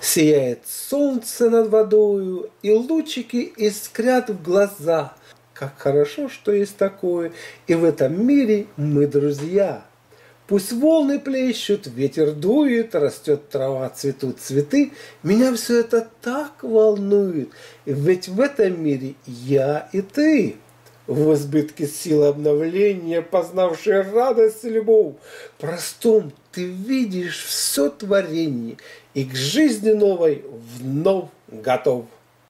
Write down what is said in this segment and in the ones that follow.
Сияет солнце над водою, и лучики искрят в глаза. Как хорошо, что есть такое, и в этом мире мы друзья. Пусть волны плещут, ветер дует, растет трава, цветут цветы. Меня все это так волнует, ведь в этом мире я и ты. В избытке силы обновления, познавшие радость и любовь, простом ты видишь все творение и к жизни новой вновь готов.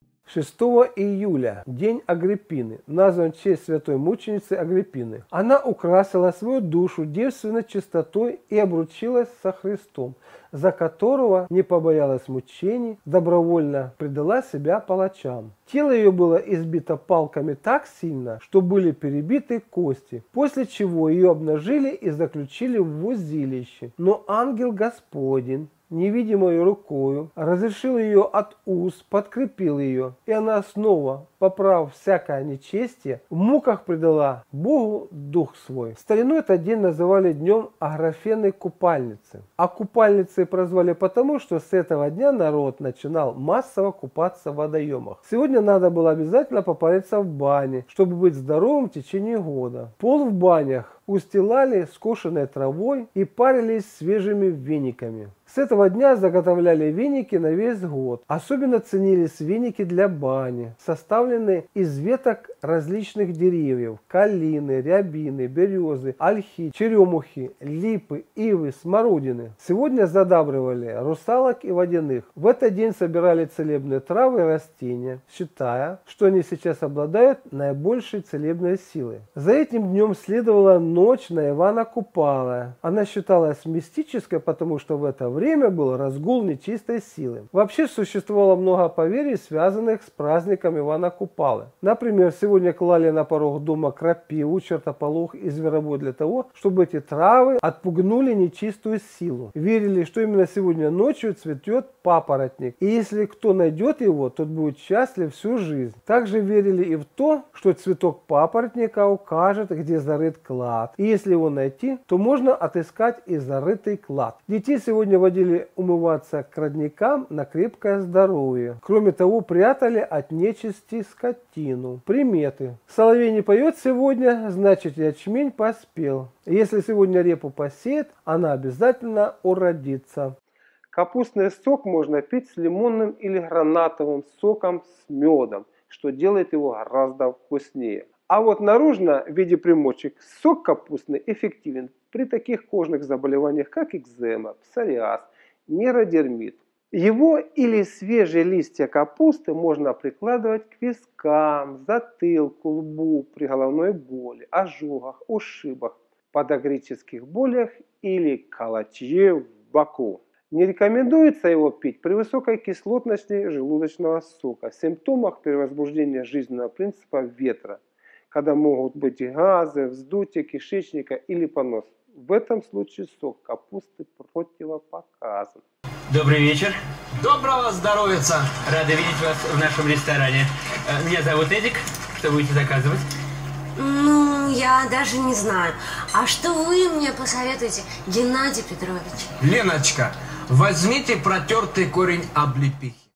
6 июля, день Агриппины, назван в честь святой мученицы Агриппины. Она украсила свою душу девственной чистотой и обручилась со Христом, за которого не побоялась мучений, добровольно предала себя палачам. Тело ее было избито палками так сильно, что были перебиты кости, после чего ее обнажили и заключили в узилище. Но ангел Господень, невидимой рукою, разрешил ее от уз, подкрепил ее, и она снова, поправ всякое нечестие, в муках предала Богу дух свой. В старину этот день называли днем Аграфенной купальницы. А купальницей прозвали потому, что с этого дня народ начинал массово купаться в водоемах. Сегодня надо было обязательно попариться в бане, чтобы быть здоровым в течение года. Пол в банях устилали скошенной травой и парились свежими вениками. С этого дня заготовляли веники на весь год. Особенно ценились веники для бани, составленные из веток различных деревьев: калины, рябины, березы, ольхи, черемухи, липы, ивы, смородины. Сегодня задабривали русалок и водяных. В этот день собирали целебные травы и растения, считая, что они сейчас обладают наибольшей целебной силой. За этим днем следовала ночь на Ивана Купала. Она считалась мистической, потому что в это время был разгул нечистой силы. Вообще существовало много поверий, связанных с праздником Ивана Купалы. Например, сегодня клали на порог дома крапиву, чертополох и зверобой для того, чтобы эти травы отпугнули нечистую силу. Верили, что именно сегодня ночью цветет папоротник, и если кто найдет его, тот будет счастлив всю жизнь. Также верили и в то, что цветок папоротника укажет, где зарыт клад, и если его найти, то можно отыскать и зарытый клад. Детей сегодня водили умываться к родникам на крепкое здоровье. Кроме того, прятали от нечисти скотину. Приметы. Соловей не поет сегодня, значит ячмень поспел. Если сегодня репу посеет, она обязательно уродится. Капустный сок можно пить с лимонным или гранатовым соком с медом, что делает его гораздо вкуснее. А вот наружно в виде примочек сок капустный эффективен при таких кожных заболеваниях, как экзема, псориаз, нейродермит. Его или свежие листья капусты можно прикладывать к вискам, затылку, лбу при головной боли, ожогах, ушибах, подагрических болях или колотье в боку. Не рекомендуется его пить при высокой кислотности желудочного сока, симптомах перевозбуждения жизненного принципа ветра, когда могут быть газы, вздутие кишечника или понос. В этом случае сок капусты противопоказан. Добрый вечер. Доброго здоровьица. Рада видеть вас в нашем ресторане. Меня зовут Эдик. Что будете заказывать? Ну, я даже не знаю. А что вы мне посоветуете, Геннадий Петрович? Леночка, возьмите протертый корень облепихи.